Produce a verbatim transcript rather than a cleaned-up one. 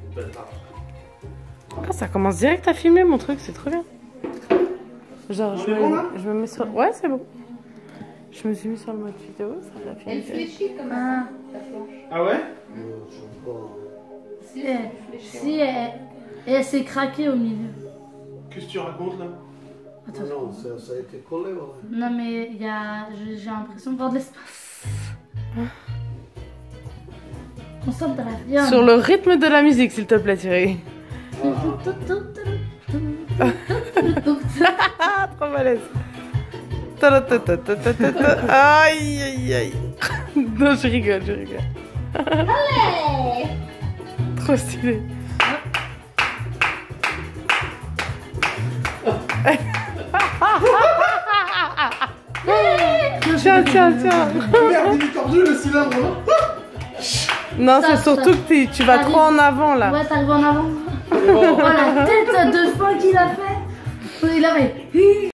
Ah, ça commence direct à filmer mon truc, c'est trop bien. Genre, je me, bon, je me mets sur... Ouais, c'est bon. Je me suis mis sur le mode vidéo, ça va filmer. Elle fléchit comme ah. ça, la planche. Ah ouais? Si, elle, si elle, et elle s'est craquée au milieu. Qu'est-ce que tu racontes là? Attends. Non, ça, ça a été collé, ouais. Non, mais il y a... j'ai l'impression de voir de l'espace. On saute dans la viande. Sur le rythme de la musique, s'il te plaît, Thierry. Trop malaise. Aïe, aïe, aïe. Non, je rigole, je rigole. Allez! Trop stylé. Tiens, tiens, tiens. Merde, il est tordu le cylindre, non? Non, c'est Ça, surtout ça. que t'es- tu vas trop en avant là. Ouais, t'arrives en avant. Oh, la tête de fin qu'il a fait. Il avait...